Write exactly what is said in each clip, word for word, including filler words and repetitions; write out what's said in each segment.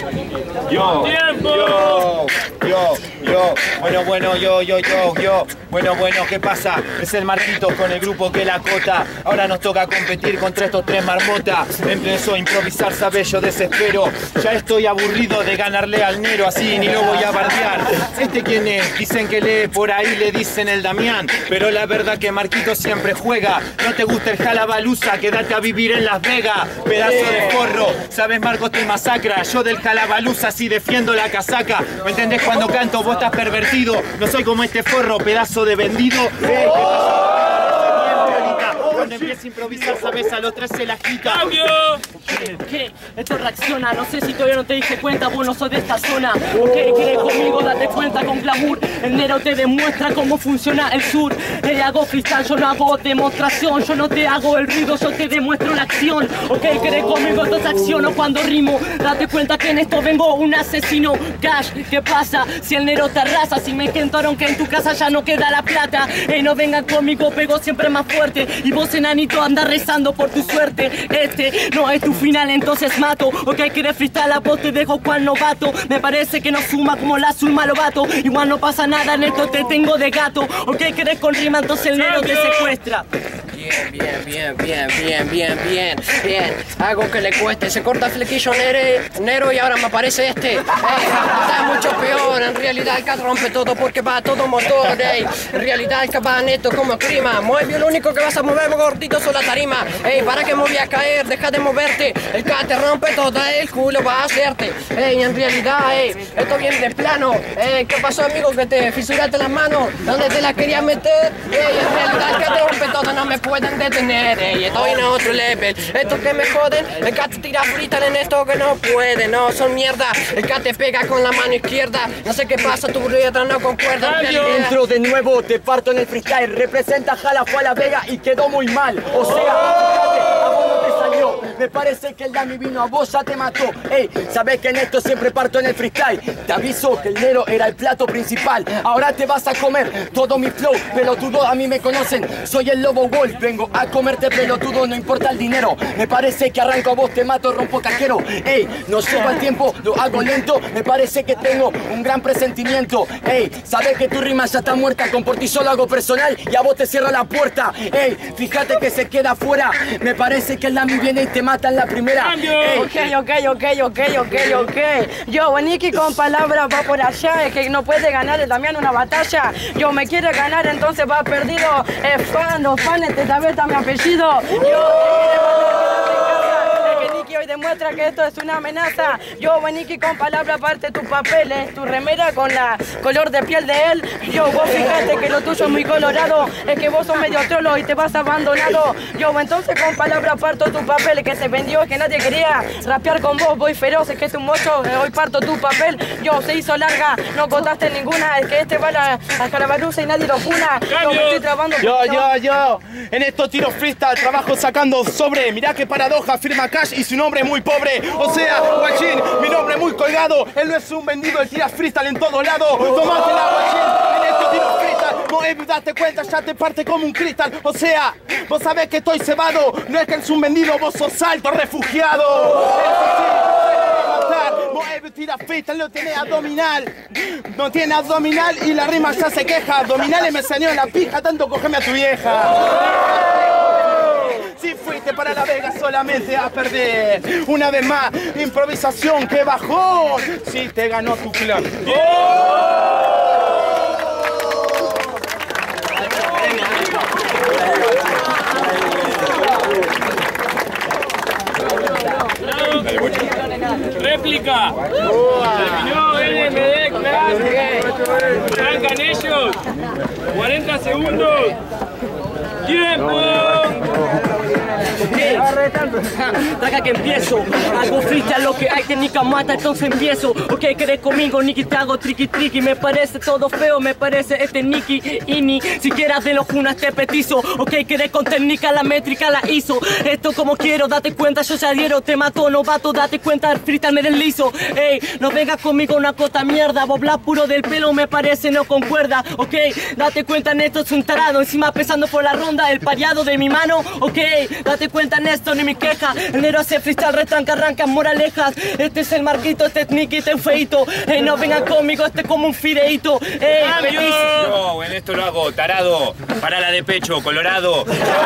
Yo, ¡Tiempo! yo, yo, yo, bueno, bueno, yo, yo, yo, yo, bueno, bueno, ¿qué pasa? Es el Marquitos con el grupo que la cota. Ahora nos toca competir contra estos tres marmotas. Empezó a improvisar, sabes, yo desespero. Ya estoy aburrido de ganarle al Nero, así ni lo voy a bardear. ¿Este quién es? Dicen que lee por ahí, le dicen el Damián. Pero la verdad que Marquitos siempre juega. No te gusta el Jalabaluza, quédate a vivir en Las Vegas. Pedazo de forro, sabes, Marcos te masacra. Yo del Jalabaluza sí defiendo la casaca. ¿Me entendés? Cuando canto vos estás pervertido. No soy como este forro, pedazo de vendido. Eh, ¿qué pasa? Cuando empieza a improvisar, sabes, a los tres se la agita. ¡Cambio! ¿Qué? ¿Qué? Esto reacciona, no sé si todavía no te diste cuenta, vos no sos de esta zona. Ok, querés conmigo, date cuenta con glamour. El Nero te demuestra cómo funciona el sur. Te hago freestyle, yo no hago demostración. Yo no te hago el ruido, yo te demuestro la acción. Ok, querés conmigo, entonces acciono cuando rimo. Date cuenta que en esto vengo un asesino. Cash, ¿qué pasa? Si el Nero te arrasa, si me contaron que en tu casa ya no queda la plata. Ey, no vengan conmigo, pego siempre más fuerte. Y vos, enanito, anda rezando por tu suerte. Este no es tu final, entonces mato. Ok, querés freestyle, a vos te dejo cual novato. Me parece que no suma como la suma lobato. Igual no pasa nada, en esto te tengo de gato. Ok, querés con rima, entonces el Nero te secuestra. Bien, bien, bien, bien, bien, bien, bien, bien. Algo que le cueste. Se corta el flequillo Nere, Nero y ahora me aparece este. Ey, está mucho peor. En realidad el cat rompe todo porque va a todo motor. Ey, en realidad el cat va neto como clima. Mueve, lo único que vas a mover gordito son la tarima. Ey, para que me voy a caer, deja de moverte. El cat te rompe todo, el culo va a hacerte. Ey, en realidad, ey, esto viene de plano. Ey, ¿qué pasó, amigo? Que te fisuraste las manos. ¿Dónde te las querías meter? Ey, en realidad el cat te rompe todo, no me pueden detener. Ey, estoy en otro level. Estos que me joden, el cat te tira freestyle en esto que no puede. No, son mierda. El cat te pega con la mano izquierda. No sé qué pasa, tu letra no concuerda. Entro de nuevo, te parto en el freestyle. Representa Jala, fue a La Vega y quedó muy mal. O sea, fíjate, a vos no te salió. Me parece que el Dami vino a vos, ya te mató. Ey, sabes que en esto siempre parto en el freestyle. Te aviso que el Nero era el plato principal. Ahora te vas a comer todo mi flow. Pelotudo, a mí me conocen, soy el Lobo Wolf. Vengo a comerte, pelotudo, no importa el dinero. Me parece que arranco a vos, te mato, rompo cajero. Ey, no lleva el tiempo, lo hago lento. Me parece que tengo un gran presentimiento. Ey, sabes que tu rima ya está muerta. Con por ti solo hago personal y a vos te cierro la puerta. Ey, fíjate que se queda afuera. Me parece que el Dami viene y te mata en la primera. Ey. Ok, ok, ok, ok, ok, ok. Yo, Boniki con palabras va por allá. Es que no puede ganar el Damián una batalla. Yo me quiere ganar, entonces va perdido. Es fan, los fans, te sabes mi apellido. Yo hoy demuestra que esto es una amenaza. Yo, Beniki, con palabras parte tus papeles, tu remera con la color de piel de él. Yo, vos fíjate que lo tuyo es muy colorado, es que vos sos medio trolo y te vas abandonado. Yo, entonces con palabras parto tus papeles, que se vendió, es que nadie quería rapear con vos, voy feroz, es que es un mocho, hoy parto tu papel. Yo, se hizo larga, no contaste ninguna, es que este va a la, a Calabaruza y nadie lo funa. Yo, me estoy trabando. Yo, yo, yo, en esto tiro freestyle, trabajo sacando sobre. Mirá qué paradoja, firma Cash y su nombre muy pobre. O sea, guachín, mi nombre muy colgado. Él no es un vendido, él tira freestyle en todo lado. Tomátela, guachín, en esto tiro freestyle. No es, date cuenta, ya te parte como un cristal. O sea, vos sabés que estoy cebado. No es que es un vendido, vos sos alto refugiado. Eso sí, Moeb tira freestyle, no tiene abdominal. No tiene abdominal y la rima ya se queja. Abdominales me enseñó en la pija, tanto cogeme a tu vieja. Si fuiste para La Vega solamente a perder. Una vez más, improvisación, que bajón. Si te ganó tu clan. Réplica. Terminó N M D, claro. Arrancan ellos. cuarenta segundos. ¡Tiempo! Traga que empiezo, hago freestyle, lo que hay técnica mata, entonces empiezo. Ok, querés conmigo, Niki, te hago triqui triqui. Me parece todo feo, me parece este Niki Ini. Si quieras de los junas te petizo. Ok, querés con técnica, la métrica la hizo. Esto como quiero, date cuenta, yo ya adhiero. Te mato, novato, date cuenta, el freestyle me deslizo. Ey, no vengas conmigo una cota mierda. Bobla puro del pelo, me parece no concuerda. Ok, date cuenta, en esto es un tarado. Encima pesando por la ronda, el pareado de mi mano. Ok, date cuenta en esto, ni mi queja. El negro hace freestyle, retranca, arranca moralejas. Este es el Marquito, este es Nicky, este es Feito. Ey, no vengan conmigo, este es como un fideito. Ey, feliz. Yo en esto lo hago, tarado. Parala de pecho, colorado.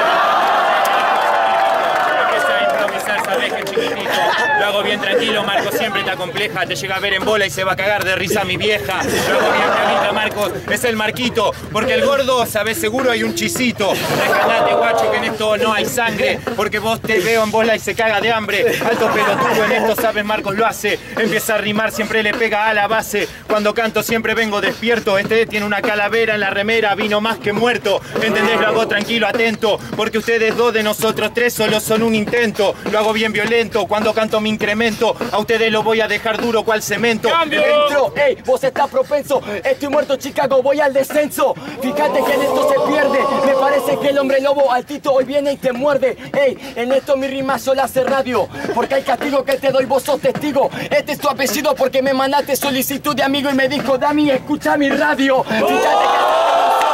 Sabes que chiquitito, lo hago bien tranquilo, Marcos siempre te acompleja, te llega a ver en bola y se va a cagar de risa mi vieja. Lo hago bien tranquilo, Marcos, es el Marquito, porque el gordo, sabes seguro hay un chisito. Rescatate, guacho, que en esto no hay sangre, porque vos te veo en bola y se caga de hambre. Alto pelotudo en esto, sabes, Marcos lo hace. Empieza a rimar, siempre le pega a la base. Cuando canto siempre vengo despierto. Este tiene una calavera en la remera, vino más que muerto. ¿Entendés? Lo hago tranquilo, atento, porque ustedes dos de nosotros tres solo son un intento. Lo hago bien violento, cuando canto mi incremento. A ustedes lo voy a dejar duro cual cemento. Entro, ey, vos estás propenso. Estoy muerto, Chicago, voy al descenso. Fíjate que en esto se pierde. Me parece que el hombre lobo altito hoy viene y te muerde. Ey, en esto mi rima sola hace radio, porque hay castigo que te doy, vos sos testigo. Este es tu apellido porque me mandaste solicitud de amigo y me dijo, Dami, escucha mi radio. Fíjate que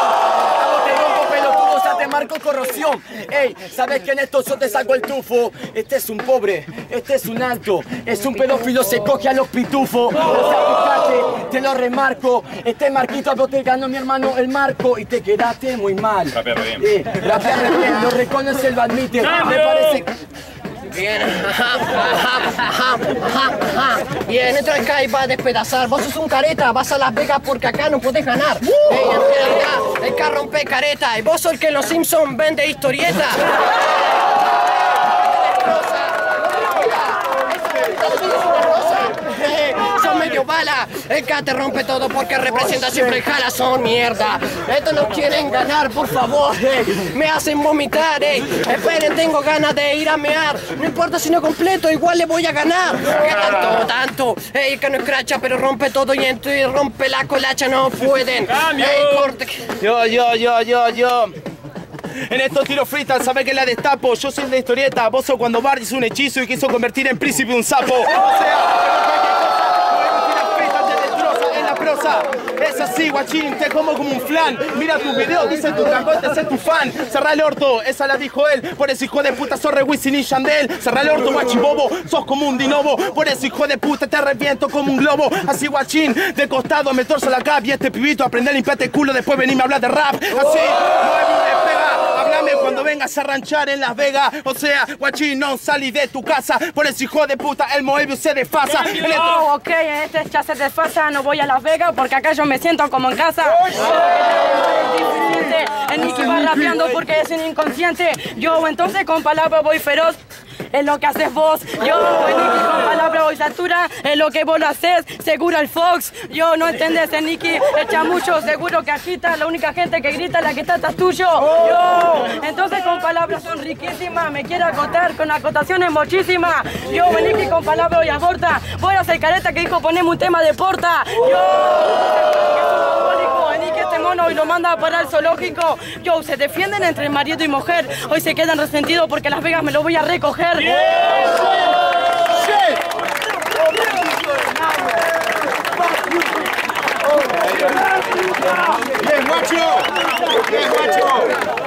Marco corrosión. Ey, sabes que en esto yo te saco el tufo. Este es un pobre, este es un alto, es un pedófilo, se coge a los pitufos. O sea, fíjate, te lo remarco. Este Marquito, vos te ganó mi hermano el Marco y te quedaste muy mal. Rapear bien. Eh, rapear bien, lo reconoce, el lo admite. Me parece. Bien, bien, entra acá y va a despedazar. Vos sos un careta, vas a Las Vegas porque acá no podés ganar. Uh. Ey, en realidad, el carro rompe careta y vos sos el que en Los Simpsons vende historieta. Medio bala, el K te rompe todo porque representa siempre el jala, son mierda. Estos no quieren ganar, por favor, eh. Me hacen vomitar, eh. Esperen, tengo ganas de ir a mear. No importa si no completo, igual le voy a ganar. ¿Qué tanto, tanto? Ey, que no escracha, pero rompe todo y entro y rompe la colacha, no pueden. Ey, corte. Yo, yo, yo, yo, yo. En estos tiros freestyle, sabes que la destapo. Yo soy de historieta. Vos sos cuando Bart hizo un hechizo y quiso convertir en príncipe un sapo. O sea, es así, guachín, te como como un flan. Mira tus videos, dice tu trancote, sé tu fan. Cerrá el orto, esa la dijo él. Por eso, hijo de puta, sos re Wisin y Yandel. Cerrá el orto, guachibobo, sos como un dinobo. Por eso, hijo de puta, te reviento como un globo. Así, guachín, de costado me torzo la cap. Y este pibito, aprende a limpiarte el culo, después venime a hablar de rap. Así, mueve y despega. Háblame cuando vengas a ranchar en Las Vegas. O sea, guachín, no salí de tu casa. Por eso, hijo de puta, el Moebius se desfasa. Oh, ok, en este ya se desfasa, no voy a Las Vegas porque acá yo me siento como en casa. El Nicky va rapeando porque es un inconsciente. Yo entonces con palabras voy feroz. Es lo que haces vos. Yo, el Nicky con palabras voy satura. Es lo que vos lo haces. Seguro el Fox. Yo no entendés, el Nicky echa mucho. Seguro que agita. La única gente que grita la que está atrás tuyo. Yo, entonces con palabras son riquísimas. Me quiero acotar con acotaciones muchísimas. Yo, el Nicky con palabras voy aborta. Voy a hacer careta que dijo poneme un tema de porta. Yo, el Nicky este mono y lo manda para el zoológico. Yo, se defienden entre marido y mujer. Hoy se quedan resentidos porque Las Vegas me lo voy a recoger. Bien, guacho. Bien, guacho.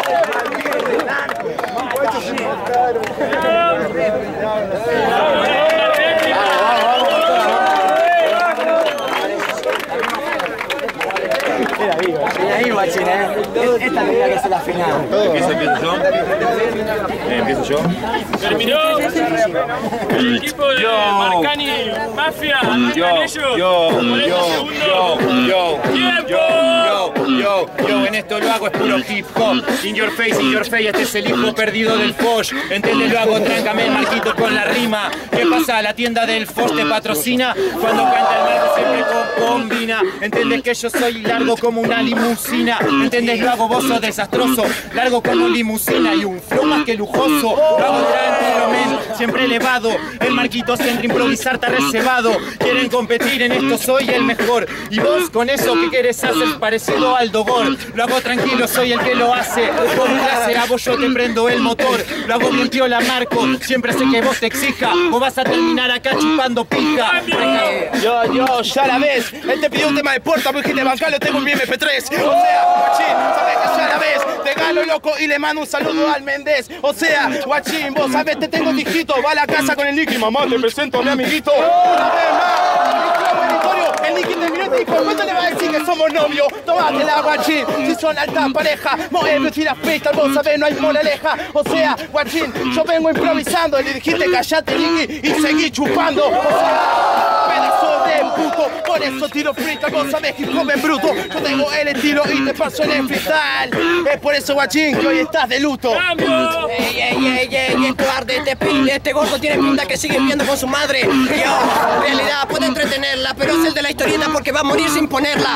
Mira ahí, guachín, eh. Esta tendría que ser la final. ¿Empiezo, empiezo yo? Eh, ¿Empiezo yo? Terminó el equipo de Marcani Mafia. Yo, yo, yo, yo, yo, yo, yo, yo, yo, en esto lo hago es puro hip hop. In your face, in your face, este es el hijo perdido del Foch. ¿Entendés? Lo hago, tráncame el Marquito con la rima. ¿Qué pasa? La tienda del Foch te patrocina. Cuando canta el Marco siempre combina. ¿Entendés que yo soy largo como una limusina? ¿Entendés? Lo hago, vos sos desastroso. Largo como limusina y un flow más que lujoso. Lo hago tranquilo, men, siempre elevado. El Marquito se entra a improvisar, está reservado. Quieren competir en esto, soy el mejor. Y vos con eso que querés hacer parecido al Dogor. Lo hago tranquilo, soy el que lo hace. Con clase a vos yo te prendo el motor. Lo hago bien piola, Marco, siempre sé que vos te exija. Vos vas a terminar acá chupando pija. Yo, Yo, yo, ya la ves. Él te pidió un tema de puerta, pero dijiste bancarlo, tengo un M P tres. O sea, guachín, sabes que ya la ves. Te gano, loco, y le mando un saludo al Méndez. O sea, guachín, vos sabes, te tengo dijito. Va a la casa con el Nicky, mamá, te presento a mi amiguito. Una vez más, el Nicky terminó y dijo, ¿cuánto le va a decir que somos novios? Tómatela, guachín. Si son alta pareja, mueve, tira freestyle, vos sabés, no hay moraleja. O sea, guachín, yo vengo improvisando. Le dijiste, callate, Nicky, y seguí chupando. O sea, pedazo de puto, por eso tiro freestyle, vos sabés que comen bruto. Yo tengo el estilo y te paso en el freestyle. Es por eso, guachín, que hoy estás de luto. ¡Cambio! Ey, ey, ey, ey, este arde, este pile, este gordo tiene pinta que sigue viviendo con su madre. Yo, en realidad, puedo entretenerla, pero es el de la historieta porque va a morir sin ponerla.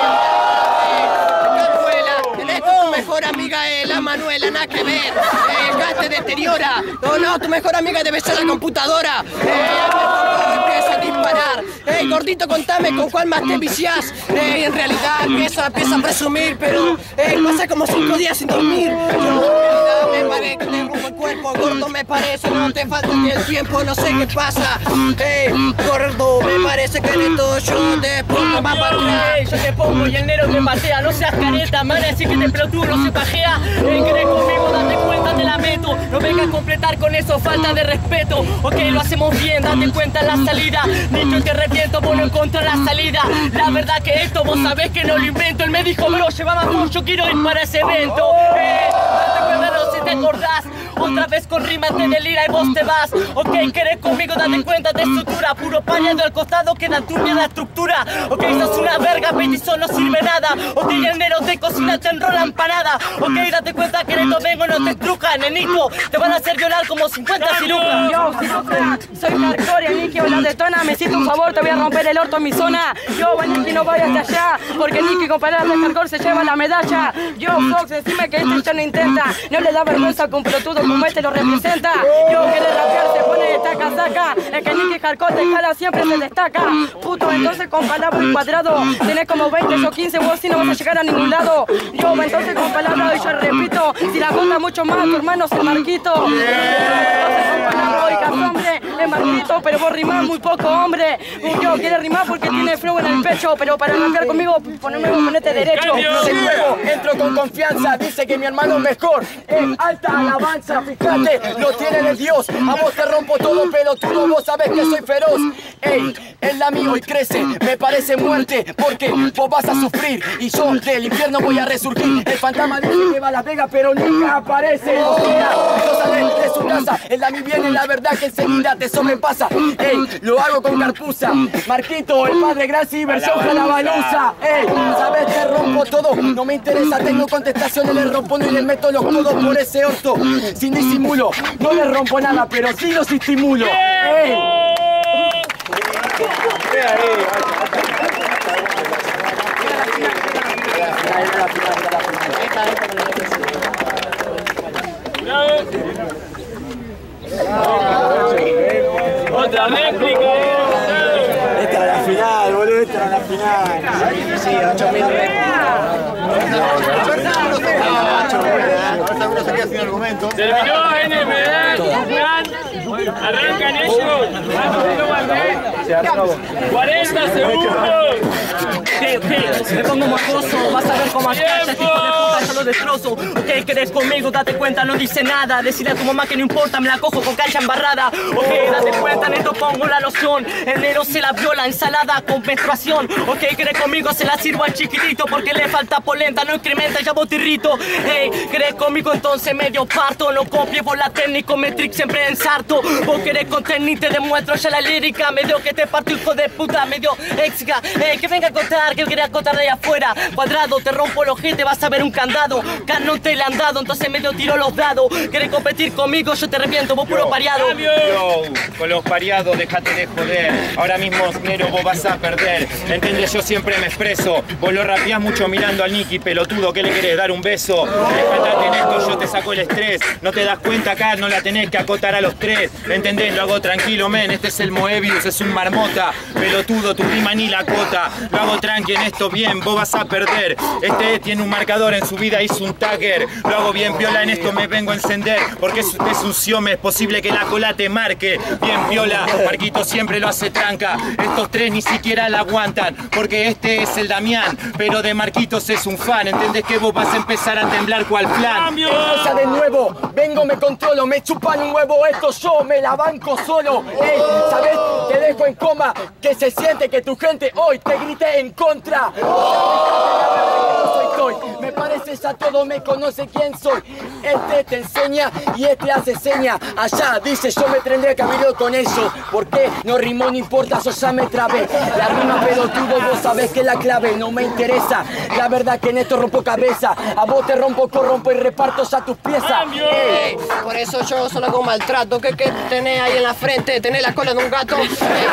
Tu mejor amiga es la Manuela, nada que ver. El gas te deteriora. No, no, tu mejor amiga debe ser la computadora. Eh, empieza a disparar. Hey, gordito, contame con cuál más te viciás. Hey, en realidad empieza, empieza a presumir, pero hey, pasa como cinco días sin dormir. Yo, en realidad me parece que te rompo el cuerpo, gordo me parece, no te falta ni el tiempo, no sé qué pasa. Hey, gordo, me parece que en esto yo te pongo más para Hey, yo te pongo y el negro te patea, no seas careta, man, así que te pelotudo no se pajea. Hey, querés conmigo, date cuenta, te la meto. No vengas a completar con eso, falta de respeto. Ok, lo hacemos bien, date cuenta en la salida. Ni yo te arrepiento, vos no encontrás la salida. La verdad que esto vos sabés que no lo invento. Él me dijo, bro, lleva más, yo quiero ir para ese evento. Hey, date cuenta, no si te acordás. Otra vez con rima te delira y vos te vas. Ok, querés conmigo, date cuenta de estructura. Puro pañado al costado, queda turbia la estructura. Ok, sos una verga, petición no sirve nada. Ok, el negro te cocina, te enrola empanada. Ok, date cuenta que en esto vengo, no te estrujan, nenito. Te van a hacer violar como cincuenta cirujas. Yo, soy hardcore, Nicky, la detona. Me siento un favor, te voy a romper el orto en mi zona. Yo, Nicky, no vayas de allá, porque Nicky con palabras de hardcore se lleva la medalla. Yo, Fox, decime que este ya no intenta. No le da vergüenza con pelotudo como este lo representa. Yo, que le rapear se pone estaca, saca. Es que Nicky hardcore de jala siempre se destaca. Puto, entonces con palabras y cuadrado. Tenés como veinte o quince, vos si no vas a llegar a ningún lado. Yo, entonces con palabras y yo repito. Si la conta mucho más, tu hermano es el Marquito. Hombre, es Marquito, pero vos rimás muy poco, hombre. Yo quiere rimar porque tiene flow en el pecho, pero para rapear conmigo, poneme, ponete derecho. De nuevo, entro con confianza, dice que mi hermano es mejor. En alta alabanza, fíjate, lo tiene de Dios. A vos te rompo todo, pero tú no vos sabés que soy feroz. Ey, el la mío y crece, me parece muerte, porque vos vas a sufrir y yo del infierno voy a resurgir. El fantasma dice que va a la pega, pero nunca aparece. O sea, no sale de su casa, el la mi viene, la verdad que enseguida te sobrepasa. Ey, lo hago con carpuza. Marquito, el padre Graci, versión Jalabaluza. Ey, sabes, te rompo todo, no me interesa, tengo contestaciones, le rompo y le meto los codos por ese orto. Sin disimulo, no le rompo nada, pero sí los estimulo. Ey. Otra réplica. Esta era la final, boludo, esta era la final. Sí, ocho mil Terminó N M D. Arrancan ellos. cuarenta segundos. Ok, ok, me pongo mocoso, vas a ver cómo acá ya tipo de puta yo lo destrozo. Ok, querés conmigo, date cuenta, no dice nada. Decirle a tu mamá que no importa, me la cojo con cancha embarrada. Ok, date cuenta, en esto pongo la loción. El negro se la viola, ensalada con menstruación. Ok, querés conmigo, se la sirvo al chiquitito porque le falta polenta, no incrementa ya botirrito. Hey, querés conmigo, entonces medio parto. No copie por la técnica, Metrix siempre ensarto. Vos querés contener, te demuestro ya la lírica. Medio que te parto, hijo de puta, medio éxica. Hey, que venga a contar, que quería contar de ahí afuera. Cuadrado, te rompo el ojete, vas a ver un candado. Canon te le han dado, entonces medio tiro los dados. Querés competir conmigo, yo te reviento, vos puro pareado. Yo, con los pareados, déjate de joder. Ahora mismo, negro, vos vas a perder. ¿Entendés? Yo siempre me expreso. Vos lo rapeás mucho mirando al Nicky, pelotudo, ¿qué le querés? ¿Dar un beso? Despertate en esto, yo te saco el estrés. No te das cuenta acá, no la tenés que acotar a los tres. ¿entendés? ¿Entendés? Lo hago tranquilo, men, este es el Moebius, es un marmota, pelotudo, tu rima ni la cota. Lo hago tranqui en esto bien, vos vas a perder. Este tiene un marcador, en su vida hizo un tagger. Lo hago bien piola, en esto me vengo a encender, porque es, es un siome, es posible que la cola te marque. Bien piola, Marquito siempre lo hace tranca. Estos tres ni siquiera la aguantan, porque este es el Damián, pero de Marquitos es un fan. ¿Entendés que vos vas a empezar a temblar cual plan? Empieza de nuevo, vengo, me controlo, me chupan un huevo, esto yo me la banco solo. Ey, ¿sabes? Te dejo en coma, que se siente que tu gente hoy te grite en contra. Me pareces a todo, me conoce quién soy. Este te enseña y este hace seña. Allá dice yo me tendré que haber ido con eso. ¿Por qué? No rimó, no importa, yo ya me trabé. La rima pelotudo, vos sabés que la clave no me interesa. La verdad que en esto rompo cabeza. A vos te rompo, corrompo y reparto ya tus piezas. Ey, por eso yo solo hago maltrato. ¿Qué, qué tenés ahí en la frente? ¿Tenés la cola de un gato?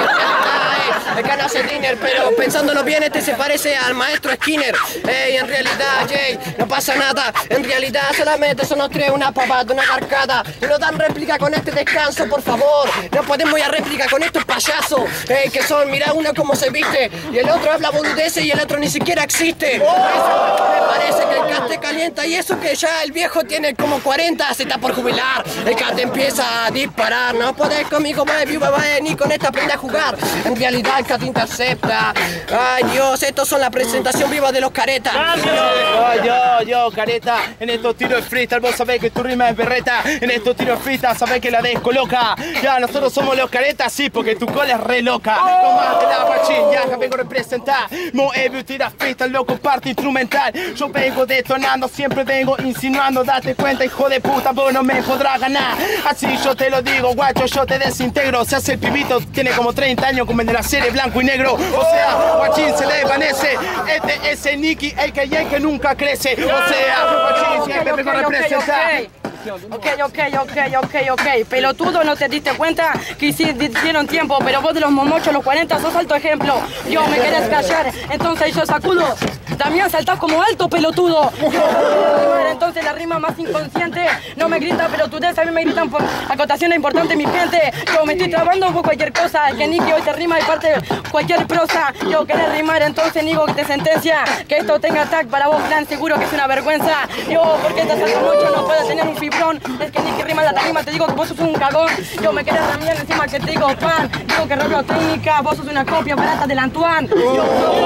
El que hace dinner, pero pensándolo bien, este se parece al maestro Skinner. Ey, en realidad, Jay, no pasa nada. En realidad solamente eso nos trae una papada, una carcada. Y no dan réplica con este descanso, por favor. No podemos ir a réplica con estos payasos. Ey, que son, mirá uno cómo se viste. Y el otro habla boludeces y el otro ni siquiera existe. Eso, me parece que el cate calienta. Y eso que ya el viejo tiene como cuarenta, se está por jubilar. El cate empieza a disparar. No podés conmigo, baby, baby, ni con esta aprende a jugar. En realidad el cate intercepta. Ay, Dios, estos son la presentación viva de los caretas. Yo, yo, yo, careta, en estos tiros de freestyle vos sabés que tu rima es berreta. En estos tiros de freestyle sabés que la descoloca. Ya, nosotros somos los caretas, sí, porque tu cola es re loca. Tomate la guachín, ya que vengo a representar. Moebius tira freestyle, loco, parte instrumental. Yo vengo detonando, siempre vengo insinuando. Date cuenta, hijo de puta, vos no me podrás ganar. Así yo te lo digo, guacho, yo te desintegro. Se hace el pibito, tiene como treinta años, como el de la serie blanco y negro. O sea, guachín se le desvanece. Este es el Nicky, el que ya que nunca crece. O sea, guachín siempre vengo a representar. Ok, ok, ok, ok, ok. Pelotudo, ¿no te diste cuenta que hicieron tiempo? Pero vos de los momochos, los cuarenta, sos alto ejemplo. Yo me querés callar, entonces yo sacudo. Damián, saltás como alto, pelotudo. Entonces la rima más inconsciente no me grita pelotudez, a mí me gritan por acotaciones importantes, mi gente. Yo me estoy trabando por cualquier cosa. El que Nicky hoy te rima y parte cualquier prosa. Yo querés rimar, entonces niego que te sentencia. Que esto tenga tag para vos, plan, seguro que es una vergüenza. Yo, porque te salgo mucho, no puedo tener un fibrón. Es que Nicky rima la tarima, te digo que vos sos un cagón. Yo me querés Damián, encima que te digo pan. Digo que rollo técnica, vos sos una copia barata del Antoine. Yo,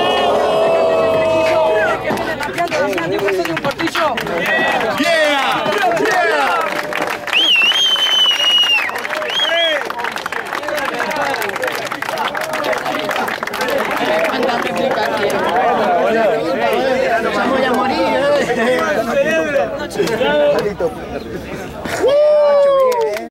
que viene rapeando, Damián, digo que sos de un portillo. Yeah, yeah. Voy a morir.